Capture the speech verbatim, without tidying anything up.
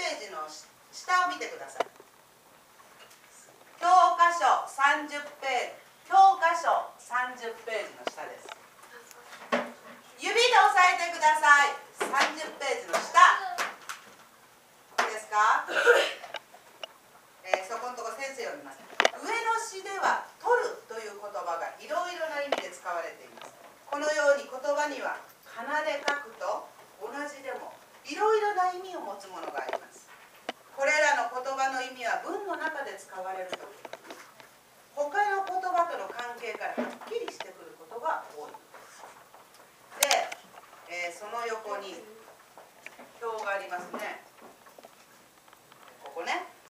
ページの下を見てください。教科書さんじゅっページ、教科書さんじゅっページの下です。指で押さえてください。さんじゅっページの下いいですか、えー、そこのところ先生読みます。上の詩では取るという言葉がいろいろな意味で使われています。このように言葉には仮名で書くと同じでもいろいろな意味を持つものがあります。これらの言葉の意味は文の中で使われるとき、他の言葉との関係からはっきりしてくることが多いで、えー、その横に表がありますね。